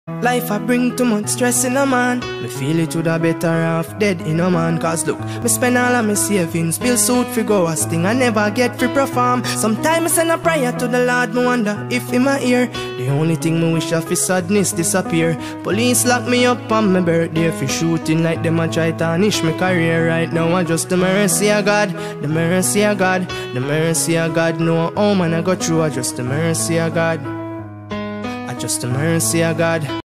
Life I bring too much stress in a man. Me feel it woulda better off dead in a man. Cause look, me spend all of my savings, build suit fi go a sting, I never get free perform. Sometimes I send a prayer to the Lord, me wonder if in my ear. The only thing me wish of is sadness disappear. Police lock me up on my birthday for shooting like them a try tarnish my career. Right now I just the mercy of God, the mercy of God, the mercy of God. No how man I go through, I just the mercy of God, I just the mercy of God.